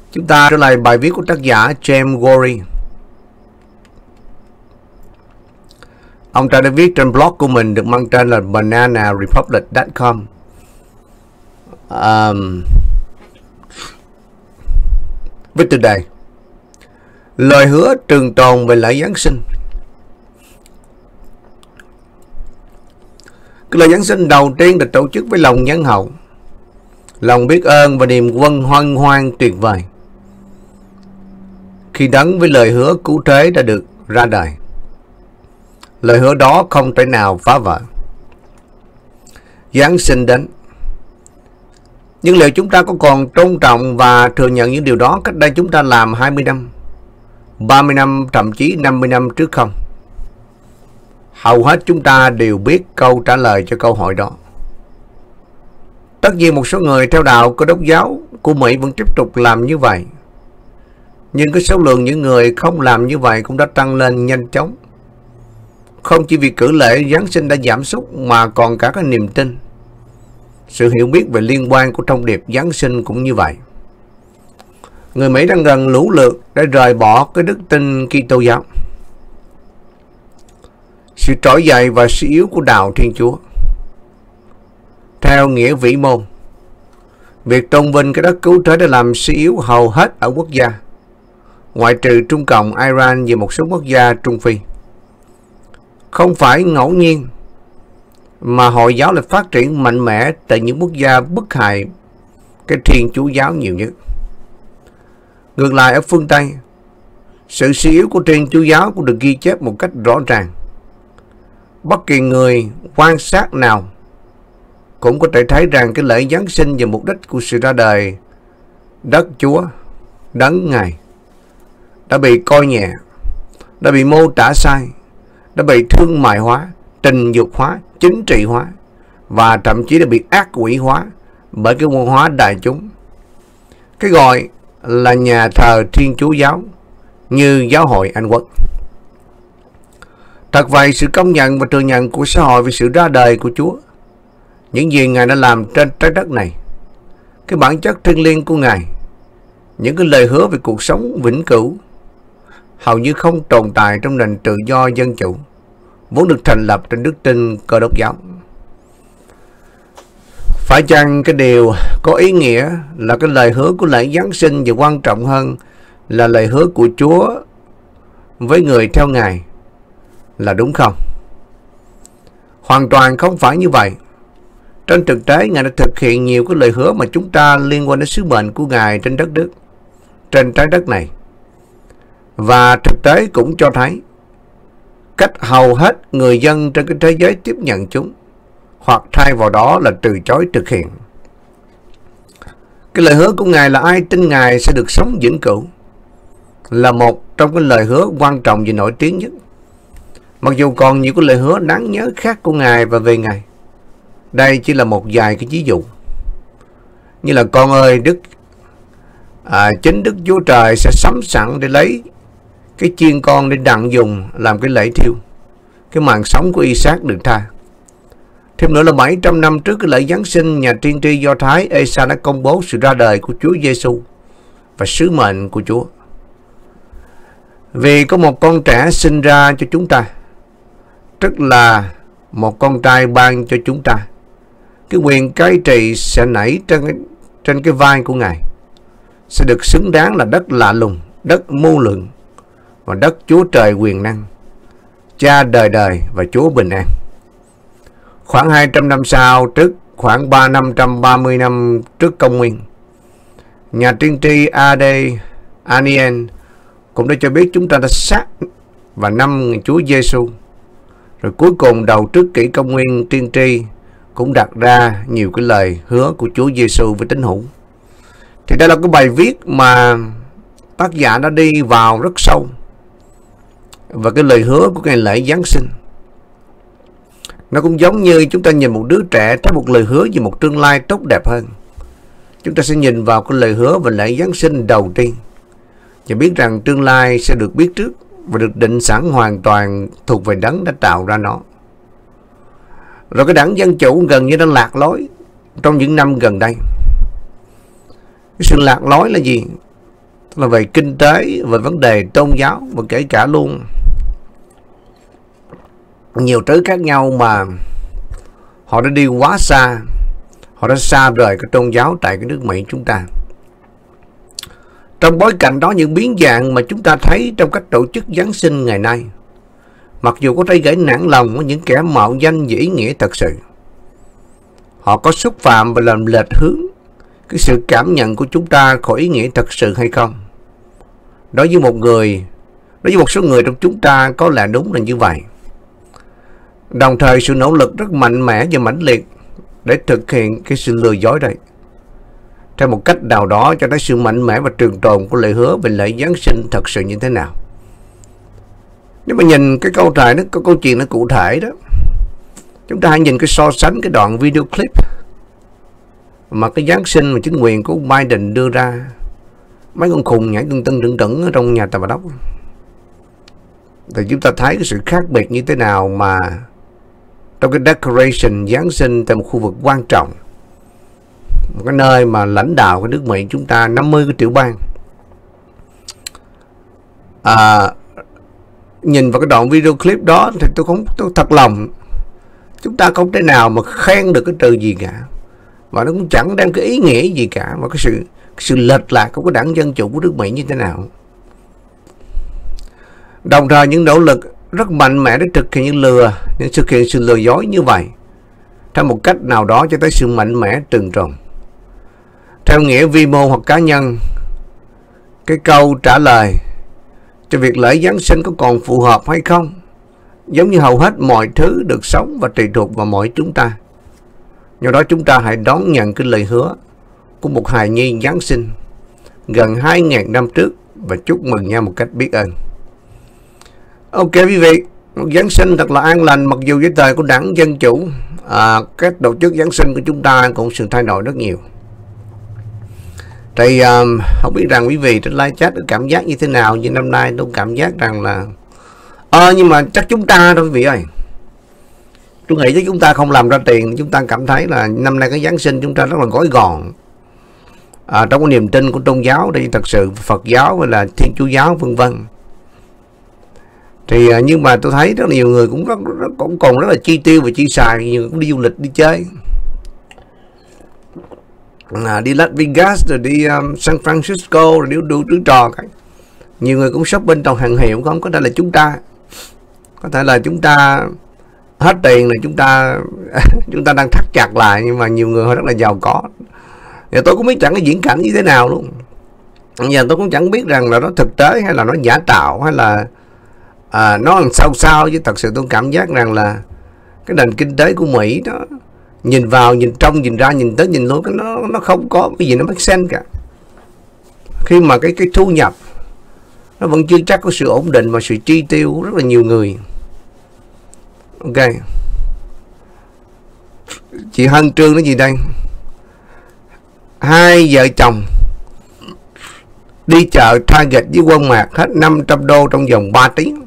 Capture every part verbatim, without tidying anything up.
Chúng ta trở lại bài viết của tác giả James Gorey. Ông ta đã viết trên blog của mình được mang tên là banana republic chấm com. Um, viết từ đây: lời hứa trường tồn về lễ Giáng sinh. Cái lễ Giáng sinh đầu tiên được tổ chức với lòng nhân hậu, lòng biết ơn và niềm quân hoan hoan tuyệt vời, khi đấng với lời hứa cứu thế đã được ra đời. Lời hứa đó không thể nào phá vỡ. Giáng sinh đến, nhưng liệu chúng ta có còn tôn trọng và thừa nhận những điều đó cách đây chúng ta làm hai mươi năm, ba mươi năm, thậm chí năm mươi năm trước không? Hầu hết chúng ta đều biết câu trả lời cho câu hỏi đó. Tất nhiên một số người theo đạo Cơ đốc giáo của Mỹ vẫn tiếp tục làm như vậy, nhưng cái số lượng những người không làm như vậy cũng đã tăng lên nhanh chóng. Không chỉ vì cử lễ Giáng sinh đã giảm sút mà còn cả cái niềm tin, sự hiểu biết về liên quan của thông điệp Giáng sinh cũng như vậy. Người Mỹ đang gần lũ lượt để rời bỏ cái đức tin Kitô giáo. Sự trỗi dậy và suy yếu của đạo Thiên Chúa. Theo nghĩa vĩ mô, việc tôn vinh cái đất cứu thế đã làm suy yếu hầu hết ở quốc gia, ngoại trừ Trung Cộng, Iran và một số quốc gia Trung Phi. Không phải ngẫu nhiên mà Hồi giáo lại phát triển mạnh mẽ tại những quốc gia bức hại cái Thiên Chúa giáo nhiều nhất. Ngược lại, ở phương Tây, sự suy yếu của Thiên Chúa giáo cũng được ghi chép một cách rõ ràng. Bất kỳ người quan sát nào cũng có thể thấy rằng cái lễ Giáng sinh và mục đích của sự ra đời đất Chúa, đấng Ngài, đã bị coi nhẹ, đã bị mô tả sai, đã bị thương mại hóa, tình dục hóa, chính trị hóa và thậm chí đã bị ác quỷ hóa bởi cái văn hóa đại chúng. Cái gọi là nhà thờ Thiên Chúa giáo như giáo hội Anh Quốc. Thật vậy, sự công nhận và thừa nhận của xã hội về sự ra đời của Chúa, những gì Ngài đã làm trên trái đất này, cái bản chất thiêng liêng của Ngài, những cái lời hứa về cuộc sống vĩnh cửu, hầu như không tồn tại trong nền tự do dân chủ vốn được thành lập trên đức tin Cơ đốc giáo. Phải chăng cái điều có ý nghĩa là cái lời hứa của lễ Giáng sinh và quan trọng hơn là lời hứa của Chúa với người theo Ngài là đúng không? Hoàn toàn không phải như vậy. Trên thực tế, Ngài đã thực hiện nhiều cái lời hứa mà chúng ta liên quan đến sứ mệnh của Ngài trên đất nước, trên trái đất này. Và thực tế cũng cho thấy cách hầu hết người dân trên cái thế giới tiếp nhận chúng, hoặc thay vào đó là từ chối thực hiện. Cái lời hứa của Ngài là ai tin Ngài sẽ được sống vĩnh cửu là một trong cái lời hứa quan trọng và nổi tiếng nhất. Mặc dù còn nhiều cái lời hứa đáng nhớ khác của Ngài và về Ngài, đây chỉ là một vài cái ví dụ. Như là: con ơi, Đức à, chính Đức Chúa Trời sẽ sắm sẵn để lấy cái chiên con để đặng dùng làm cái lễ thiêu, cái mạng sống của Isaac được tha. Thêm nữa là bảy trăm năm trước cái lễ Giáng sinh, nhà tiên tri Do Thái Esa đã công bố sự ra đời của Chúa Giêsu và sứ mệnh của Chúa. Vì có một con trẻ sinh ra cho chúng ta, tức là một con trai ban cho chúng ta, cái quyền cai trị sẽ nảy trên cái, trên cái vai của Ngài, sẽ được xứng đáng là đất lạ lùng, đất vô lượng và đất Chúa Trời quyền năng, Cha đời đời và Chúa bình an. Khoảng hai trăm năm sau, trước khoảng ba năm trăm ba mươi năm trước công nguyên, nhà tiên tri a đê Anien cũng đã cho biết chúng ta đã sát vào năm Chúa Giêsu. Rồi cuối cùng đầu trước kỷ công nguyên, tiên tri cũng đặt ra nhiều cái lời hứa của Chúa Giêsu với tín hữu. Thì đây là cái bài viết mà tác giả đã đi vào rất sâu và cái lời hứa của ngày lễ Giáng sinh. Nó cũng giống như chúng ta nhìn một đứa trẻ thấy một lời hứa về một tương lai tốt đẹp hơn. Chúng ta sẽ nhìn vào cái lời hứa về lễ Giáng sinh đầu tiên và biết rằng tương lai sẽ được biết trước và được định sẵn hoàn toàn thuộc về đấng đã tạo ra nó. Rồi cái đảng Dân Chủ gần như đã lạc lối trong những năm gần đây. Cái sự lạc lối là gì? là về kinh tế, về vấn đề tôn giáo, và kể cả luôn nhiều thứ khác nhau mà họ đã đi quá xa, họ đã xa rời cái tôn giáo tại cái nước Mỹ chúng ta. Trong bối cảnh đó, những biến dạng mà chúng ta thấy trong cách tổ chức Giáng sinh ngày nay, mặc dù có thể gây nản lòng của những kẻ mạo danh về ý nghĩa thật sự, họ có xúc phạm và làm lệch hướng cái sự cảm nhận của chúng ta khỏi ý nghĩa thật sự hay không? Đối với một người, đối với một số người trong chúng ta có lẽ đúng là như vậy. Đồng thời sự nỗ lực rất mạnh mẽ và mãnh liệt để thực hiện cái sự lừa dối này, theo một cách nào đó cho thấy sự mạnh mẽ và trường tồn của lời hứa về lễ Giáng sinh thật sự như thế nào. Nếu mà nhìn cái câu thoại, nó có câu chuyện nó cụ thể đó, chúng ta hãy nhìn cái so sánh cái đoạn video clip mà cái Giáng sinh mà chính quyền của Biden đưa ra, mấy con khùng nhảy tưng tưng trứng trứng ở trong nhà Tòa Bạch Ốc, thì chúng ta thấy cái sự khác biệt như thế nào mà trong cái decoration Giáng sinh tại một khu vực quan trọng, một cái nơi mà lãnh đạo cái nước Mỹ chúng ta năm mươi cái tiểu bang, à, nhìn vào cái đoạn video clip đó thì tôi không, tôi thật lòng chúng ta không thể nào mà khen được cái từ gì cả, và nó cũng chẳng đem cái ý nghĩa gì cả, mà cái sự cái sự lệch lạc của cái đảng Dân Chủ của nước Mỹ như thế nào. Đồng thời những nỗ lực rất mạnh mẽ để thực hiện những lừa, những thực hiện sự lừa dối như vậy, theo một cách nào đó cho thấy sự mạnh mẽ trừng tròn. Theo nghĩa vi mô hoặc cá nhân, cái câu trả lời cho việc lễ Giáng sinh có còn phù hợp hay không, giống như hầu hết mọi thứ được sống và tùy thuộc vào mỗi chúng ta. Do đó chúng ta hãy đón nhận cái lời hứa của một hài nhi Giáng sinh gần hai nghìn năm trước và chúc mừng nhau một cách biết ơn. Ok quý vị, một Giáng sinh thật là an lành, mặc dù với thời của đảng Dân Chủ, à, các tổ chức Giáng sinh của chúng ta cũng sự thay đổi rất nhiều. Thì um, không biết rằng quý vị trên live chat có cảm giác như thế nào, nhưng năm nay tôi cảm giác rằng là ờ, nhưng mà chắc chúng ta thôi quý vị ơi. Tôi nghĩ chứ chúng ta không làm ra tiền, chúng ta cảm thấy là năm nay cái Giáng sinh chúng ta rất là gói gọn, à, trong cái niềm tin của tôn giáo đây, thật sự Phật giáo hay là Thiên Chúa giáo vân vân. Thì nhưng mà tôi thấy rất là nhiều người cũng rất, rất cũng còn rất là chi tiêu và chi xài, nhiều người cũng đi du lịch, đi chơi, à, đi Las Vegas rồi đi um, San Francisco rồi đi đủ thứ trò cái. Nhiều người cũng shopping toàn hàng hiệu, không có thể là chúng ta, có thể là chúng ta hết tiền là chúng ta chúng ta đang thắt chặt lại, nhưng mà nhiều người họ rất là giàu có. Giờ tôi cũng biết chẳng cái diễn cảnh như thế nào luôn. Giờ tôi cũng chẳng biết rằng là nó thực tế hay là nó giả tạo hay là à, nó làm sao sao, chứ thật sự tôi cảm giác rằng là cái nền kinh tế của Mỹ đó, nhìn vào, nhìn trong, nhìn ra, nhìn tới, nhìn luôn, cái nó nó không có cái gì nó make sense cả. Khi mà cái cái thu nhập nó vẫn chưa chắc có sự ổn định và sự chi tiêu của rất là nhiều người. Ok, chị Hân Trương nói gì đây? Hai vợ chồng đi chợ Target với Walmart hết năm trăm đô trong vòng ba tiếng.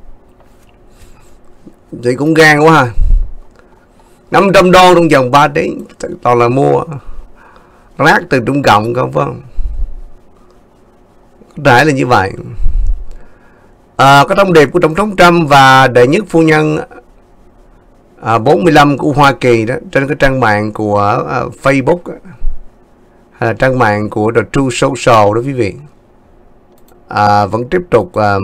Chị cũng gan quá ha. năm trăm đô trong vòng ba tiếng, toàn là mua rác từ Trung Cộng không phải không? Có thể là như vậy. À, có thông điệp của Tổng thống Trump và đệ nhất phu nhân à, bốn mươi lăm của Hoa Kỳ đó, trên cái trang mạng của à, Facebook hay là trang mạng của The Truth Social đó quý vị, à, vẫn tiếp tục à,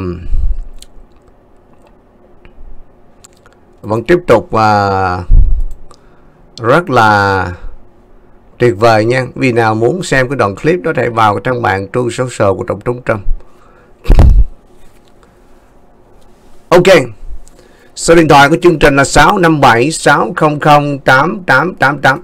vẫn tiếp tục à, rất là tuyệt vời nha. Vì nào muốn xem cái đoạn clip đó thì vào cái trang mạng Truth Social của Tổng thống Trump. Ok, số điện thoại của chương trình là sáu năm bảy sáu không không tám tám tám tám.